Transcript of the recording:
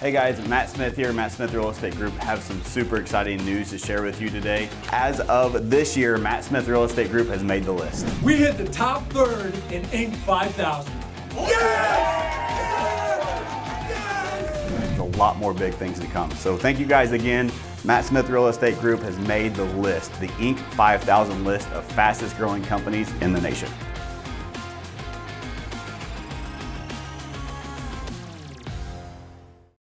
Hey guys, Matt Smith here, Matt Smith Real Estate Group. Have some super exciting news to share with you today. As of this year, Matt Smith Real Estate Group has made the list. We hit the top third in Inc. 5000. There's a lot more big things to come. So thank you guys again. Matt Smith Real Estate Group has made the list, the Inc. 5000 list of fastest growing companies in the nation.